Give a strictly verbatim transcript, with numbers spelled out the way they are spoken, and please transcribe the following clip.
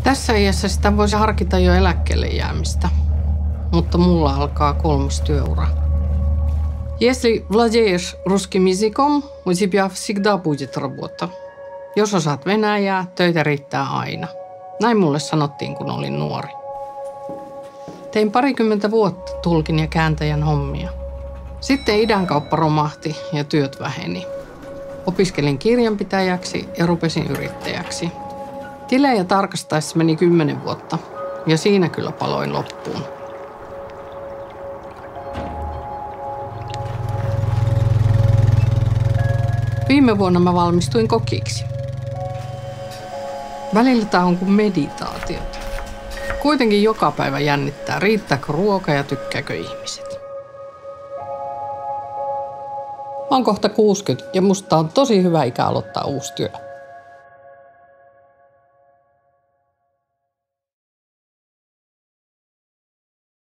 Tässä iässä sitä voisi harkita jo eläkkeelle jäämistä, mutta mulla alkaa kolmas työura. Если владеешь русским языком, у тебя всегда будет работа. Jos osaat venäjää, töitä riittää aina. Näin mulle sanottiin, kun olin nuori. Tein parikymmentä vuotta tulkin ja kääntäjän hommia. Sitten idänkauppa romahti ja työt väheni. Opiskelin kirjanpitäjäksi ja rupesin yrittäjäksi. Tilejä tarkastaessa meni kymmenen vuotta ja siinä kyllä paloin loppuun. Viime vuonna mä valmistuin kokiksi. Välillä tää on kuin meditaatiota. Kuitenkin joka päivä jännittää, riittääkö ruoka ja tykkääkö ihmiset. Mä oon kohta kuusikymmentä ja musta on tosi hyvä ikä aloittaa uusi työ.